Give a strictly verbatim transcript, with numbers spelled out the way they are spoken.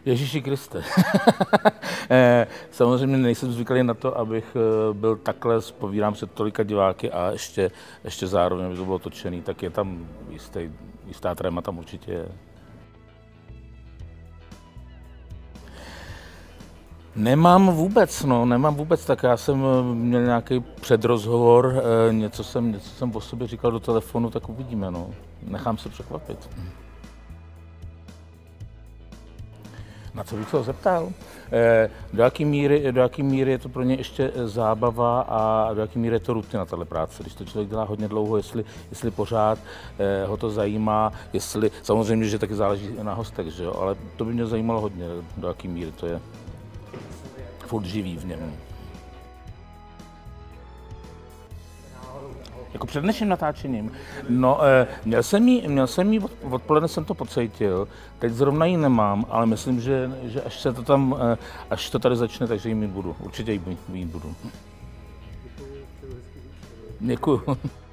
Ježíši Kriste. Samozřejmě nejsem zvyklý na to, abych byl takhle, zpovídám se tolika diváky a ještě, ještě zároveň, aby to bylo točený, tak je tam jistý, jistá tréma tam určitě je. Nemám vůbec, no, nemám vůbec, tak já jsem měl nějaký předrozhovor, něco jsem, něco jsem o sobě říkal do telefonu, tak uvidíme, no. Nechám se překvapit. Na co bych se ho zeptal? Do jaké míry, do jaký míry je to pro ně ještě zábava a do jaké míry je to rutina, tahle práce? Když to člověk dělá hodně dlouho, jestli, jestli pořád ho to zajímá, jestli, samozřejmě, že taky záleží na hostech, že jo? Ale to by mě zajímalo hodně, do jaké míry to je furt živý v něm. Jako před dnešním natáčením. No, měl jsem jí, měl jsem jí, odpoledne jsem to pocítil, teď zrovna ji nemám, ale myslím, že, že až se to tam, až to tady začne, takže jí mít budu. Určitě jí mít budu. Děkuju.